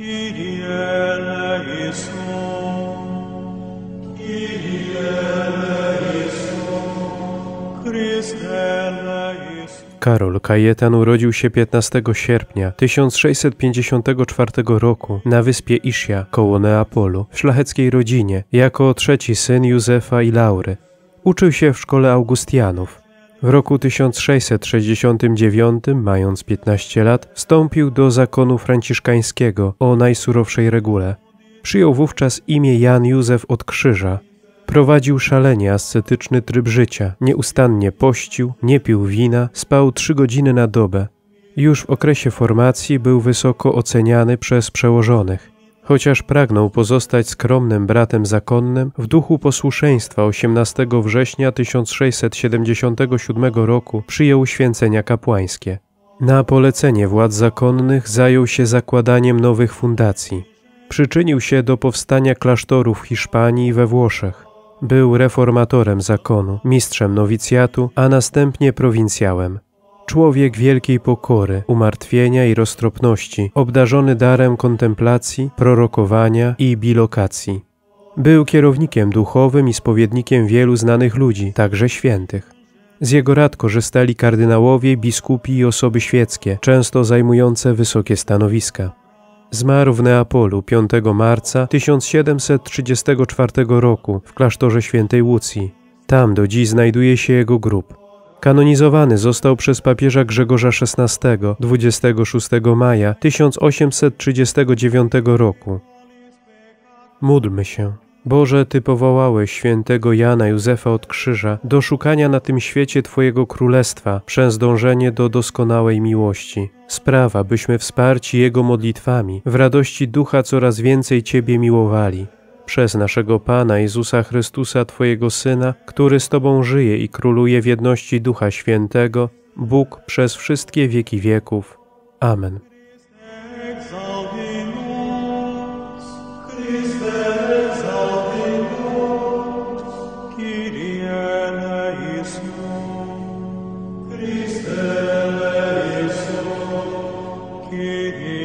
Karol Kajetan urodził się 15 sierpnia 1654 roku na wyspie Ischia koło Neapolu w szlacheckiej rodzinie jako trzeci syn Józefa i Laury. Uczył się w szkole Augustianów. W roku 1669, mając 15 lat, wstąpił do zakonu franciszkańskiego o najsurowszej regule. Przyjął wówczas imię Jan Józef od Krzyża. Prowadził szalenie ascetyczny tryb życia, nieustannie pościł, nie pił wina, spał 3 godziny na dobę. Już w okresie formacji był wysoko oceniany przez przełożonych. Chociaż pragnął pozostać skromnym bratem zakonnym, w duchu posłuszeństwa 18 września 1677 roku przyjął święcenia kapłańskie. Na polecenie władz zakonnych zajął się zakładaniem nowych fundacji. Przyczynił się do powstania klasztorów w Hiszpanii i we Włoszech. Był reformatorem zakonu, mistrzem nowicjatu, a następnie prowincjałem. Człowiek wielkiej pokory, umartwienia i roztropności, obdarzony darem kontemplacji, prorokowania i bilokacji. Był kierownikiem duchowym i spowiednikiem wielu znanych ludzi, także świętych. Z jego rad korzystali kardynałowie, biskupi i osoby świeckie, często zajmujące wysokie stanowiska. Zmarł w Neapolu 5 marca 1734 roku w klasztorze świętej Łucji. Tam do dziś znajduje się jego grób. Kanonizowany został przez papieża Grzegorza XVI 26 maja 1839 roku. Módlmy się. Boże, Ty powołałeś świętego Jana Józefa od Krzyża do szukania na tym świecie Twojego Królestwa przez dążenie do doskonałej miłości. Sprawa, byśmy wsparci Jego modlitwami w radości ducha coraz więcej Ciebie miłowali. Przez naszego Pana Jezusa Chrystusa, Twojego Syna, który z Tobą żyje i króluje w jedności Ducha Świętego, Bóg przez wszystkie wieki wieków. Amen. Kyrie